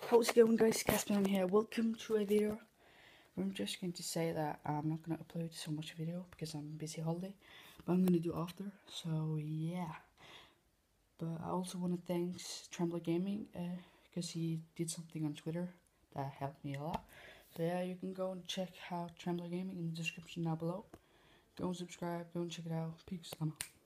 How's it going, guys? Caspian here. Welcome to a video. I'm just going to say that I'm not going to upload so much video because I'm busy holiday, but I'm going to do after. So yeah. But I also want to thank Trembler Gaming because he did something on Twitter that helped me a lot. So yeah, you can go and check out Trembler Gaming in the description down below. Go and subscribe. Go and check it out. Peace.